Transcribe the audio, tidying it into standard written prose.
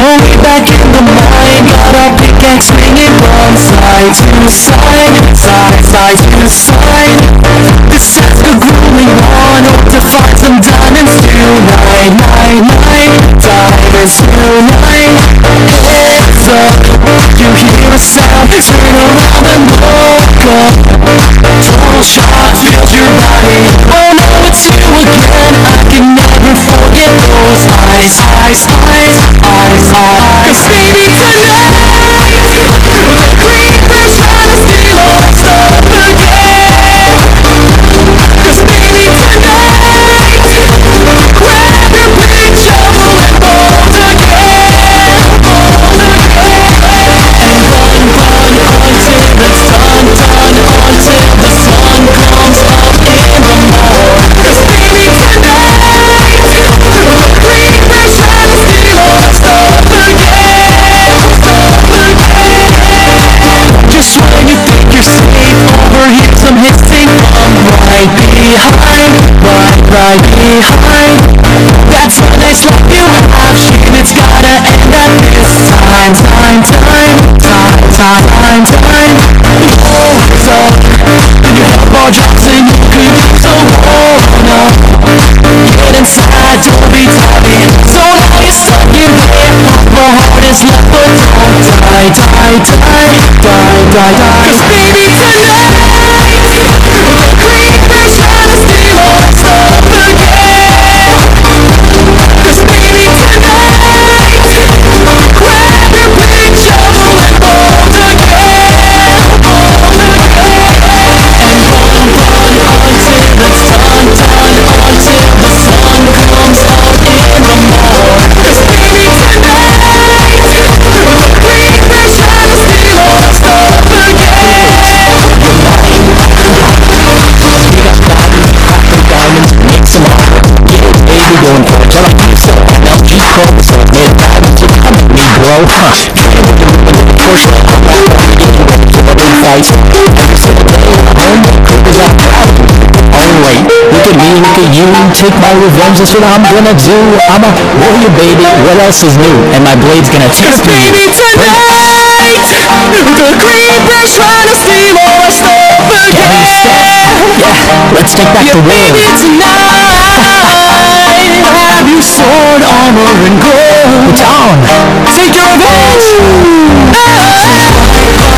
way back in the mind. Got our pickaxe swinging from side to side, side, side to side. This has been grueling on. Hope to find some diamonds tonight, night, night. Diamonds tonight. Heads up, you hear a sound, turn around and look up. Total shot fills your body. Oh no, it's you again. I can never forget those eyes, eyes, eyes, eyes, eyes. 'Cause baby tonight, the creepers trying to steal our stuff again. 'Cause baby tonight, grab your big shovel and bolt again, bolt again. And run, run until it's done, done, until the sun comes up in the morning. 'Cause baby tonight, the creepers trying to steal our stuff again, stuff again. Just when you think you're safe, overhear some hissing from right behind, right behind. That's a nice life you have, shit, it's gotta end at this time, time, time, time, time, time. Hold up, when your elbow drops and you could use a hold up. Get inside, don't be tired. So now you're stuck in there. The heart is left, but don't die, die, die, die, die, die. 'Cause baby tonight, the creepers trying to steal our stuff again. 'Cause baby tonight, grab your big shovel and bolt again, bolt again. And run, run until it's done, done, until the sun comes up in the morning. 'Cause baby tonight, the creepers trying to steal our stuff again. Diamonds, make some offer. Get it, baby, going for it till I do so. Now G code, so it made diamonds, you come at me, bro. Trying with the push, I'm back on the game, to the big fights. Every single day, home, cause I'm proud of you. Alright, look at me, look at you, take my revenge, that's what I'm gonna do. I'm a warrior, baby, what else is new? And my blade's gonna take 'Cause baby tonight, the creepers trying to steal our stuff again. Yeah, let's take back the world. Baby tonight, have you sword, armor, and gold? Down! Take your revenge!